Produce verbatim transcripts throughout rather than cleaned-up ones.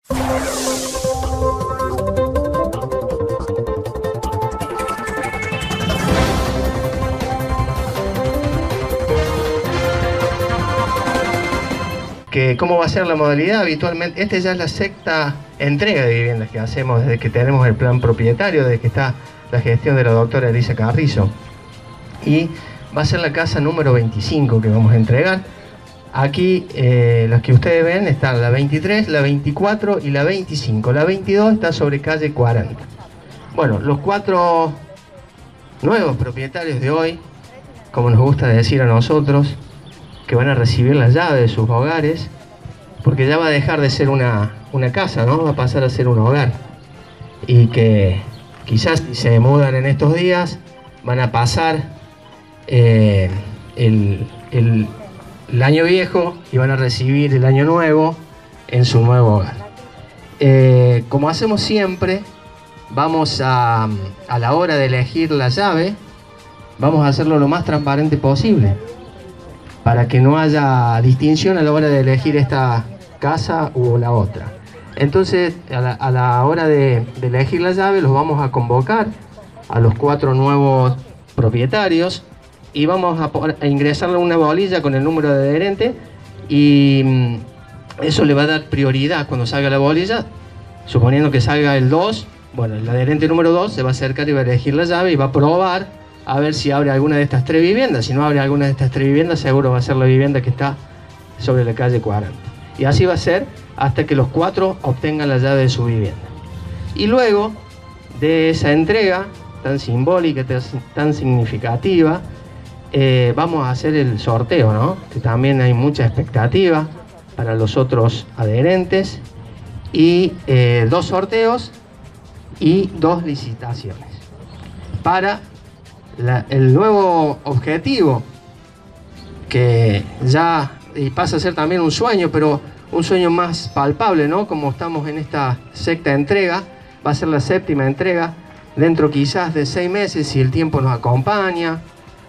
Que cómo va a ser la modalidad habitualmente. Esta ya es la sexta entrega de viviendas que hacemos desde que tenemos el plan propietario, desde que está la gestión de la doctora Elisa Carrizo. Y va a ser la casa número veinticinco que vamos a entregar. Aquí eh, las que ustedes ven están la veintitrés, la veinticuatro y la veinticinco. La veintidós está sobre calle cuarenta. Bueno, los cuatro nuevos propietarios de hoy, como nos gusta decir a nosotros, que van a recibir la llave de sus hogares, porque ya va a dejar de ser una, una casa, ¿no? Va a pasar a ser un hogar. Y que quizás si se mudan en estos días, van a pasar eh, el, el, el año viejo y van a recibir el año nuevo en su nuevo hogar. Eh, como hacemos siempre, vamos a, a la hora de elegir la llave, vamos a hacerlo lo más transparente posible, para que no haya distinción a la hora de elegir esta casa u la otra. Entonces, a la, a la hora de, de elegir la llave, los vamos a convocar a los cuatro nuevos propietarios y vamos a, a ingresarle una bolilla con el número de adherente, y eso le va a dar prioridad cuando salga la bolilla. Suponiendo que salga el dos, bueno, el adherente número dos se va a acercar y va a elegir la llave y va a probar a ver si abre alguna de estas tres viviendas. Si no abre alguna de estas tres viviendas, seguro va a ser la vivienda que está sobre la calle cuarenta. Y así va a ser hasta que los cuatro obtengan la llave de su vivienda. Y luego de esa entrega tan simbólica, tan significativa, eh, vamos a hacer el sorteo, ¿no? Que también hay mucha expectativa para los otros adherentes. Y eh, dos sorteos y dos licitaciones para La, el nuevo objetivo, que ya y pasa a ser también un sueño, pero un sueño más palpable, ¿no? Como estamos en esta sexta entrega, va a ser la séptima entrega, dentro quizás de seis meses, si el tiempo nos acompaña,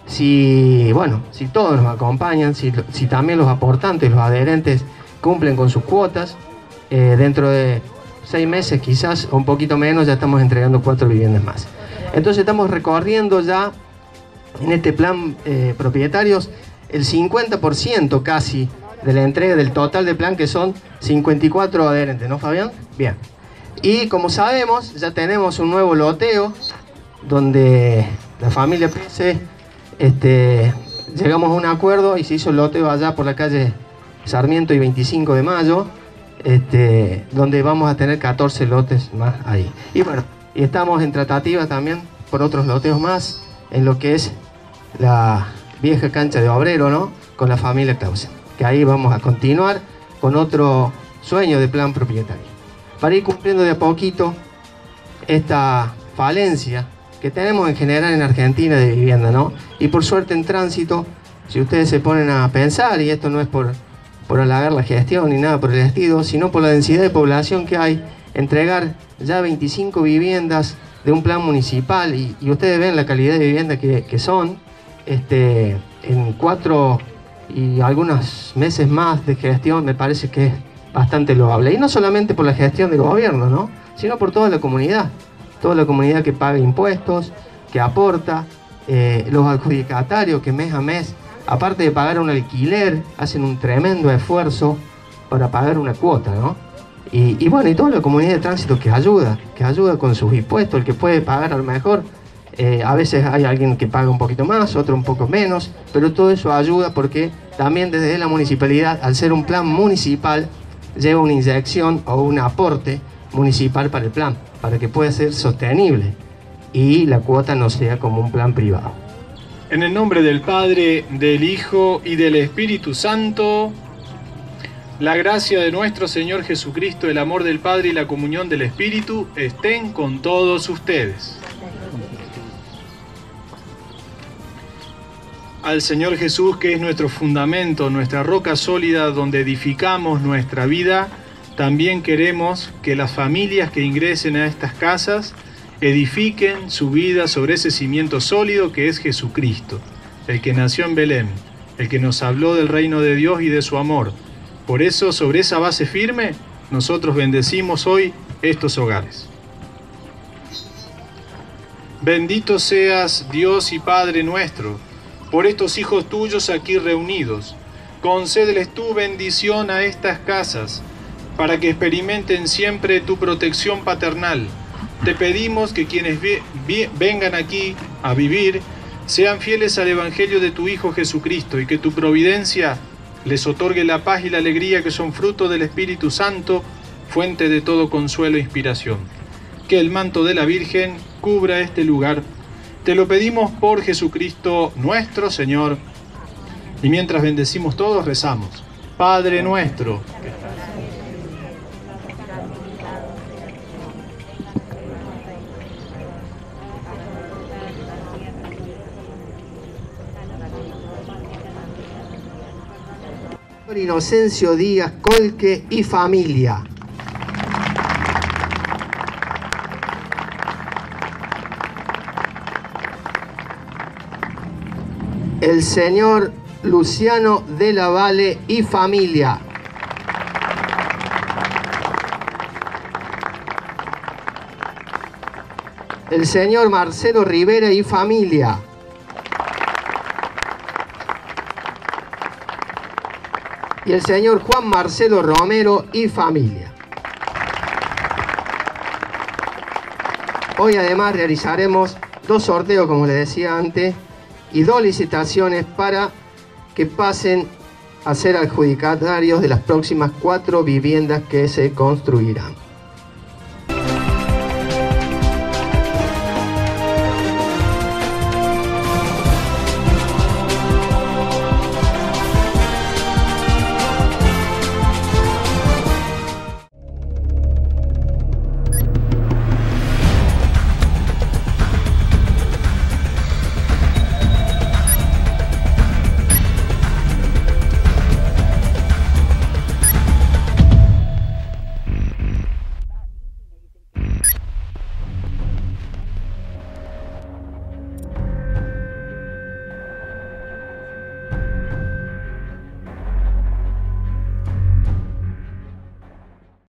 si, bueno, si todos nos acompañan, si, si también los aportantes, los adherentes cumplen con sus cuotas, eh, dentro de seis meses quizás, o un poquito menos, ya estamos entregando cuatro viviendas más. Entonces estamos recorriendo ya en este plan eh, propietarios el cincuenta por ciento casi de la entrega del total de plan, que son cincuenta y cuatro adherentes, ¿no, Fabián? Bien. Y como sabemos, ya tenemos un nuevo loteo donde la familia Pese este, llegamos a un acuerdo y se hizo el loteo allá por la calle Sarmiento y veinticinco de mayo, este, donde vamos a tener catorce lotes más ahí. Y bueno, y estamos en tratativas también por otros loteos más en lo que es la vieja cancha de Obrero, ¿no? Con la familia Clausen, que ahí vamos a continuar con otro sueño de plan propietario, para ir cumpliendo de a poquito esta falencia que tenemos en general en Argentina de vivienda, ¿no? Y por suerte en tránsito, si ustedes se ponen a pensar, y esto no es por, por halagar la gestión ni nada por el estilo, sino por la densidad de población que hay, entregar ya veinticinco viviendas de un plan municipal, y, y ustedes ven la calidad de vivienda que, que son, este, en cuatro y algunos meses más de gestión, me parece que es bastante loable. Y no solamente por la gestión del gobierno, ¿no? Sino por toda la comunidad, toda la comunidad que paga impuestos, que aporta, eh, los adjudicatarios que mes a mes, aparte de pagar un alquiler, hacen un tremendo esfuerzo para pagar una cuota, ¿no? Y, y bueno, y toda la comunidad de tránsito que ayuda, que ayuda con sus impuestos, el que puede pagar a lo mejor, eh, a veces hay alguien que paga un poquito más, otro un poco menos, pero todo eso ayuda porque también desde la municipalidad, al ser un plan municipal, lleva una inyección o un aporte municipal para el plan, para que pueda ser sostenible y la cuota no sea como un plan privado. En el nombre del Padre, del Hijo y del Espíritu Santo, la gracia de nuestro Señor Jesucristo, el amor del Padre y la comunión del Espíritu estén con todos ustedes. Al Señor Jesús, que es nuestro fundamento, nuestra roca sólida donde edificamos nuestra vida, también queremos que las familias que ingresen a estas casas edifiquen su vida sobre ese cimiento sólido que es Jesucristo, el que nació en Belén, el que nos habló del reino de Dios y de su amor. Por eso, sobre esa base firme, nosotros bendecimos hoy estos hogares. Bendito seas, Dios y Padre nuestro, por estos hijos tuyos aquí reunidos. Concédeles tu bendición a estas casas, para que experimenten siempre tu protección paternal. Te pedimos que quienes vengan aquí a vivir sean fieles al Evangelio de tu Hijo Jesucristo, y que tu providencia les otorgue la paz y la alegría que son fruto del Espíritu Santo, fuente de todo consuelo e inspiración. Que el manto de la Virgen cubra este lugar. Te lo pedimos por Jesucristo nuestro Señor. Y mientras bendecimos todos, rezamos. Padre nuestro, que estás Inocencio Díaz Colque y familia. El señor Luciano de la Valle y familia. El señor Marcelo Rivera y familia. Y el señor Juan Marcelo Romero y familia. Hoy además realizaremos dos sorteos, como les decía antes, y dos licitaciones para que pasen a ser adjudicatarios de las próximas cuatro viviendas que se construirán.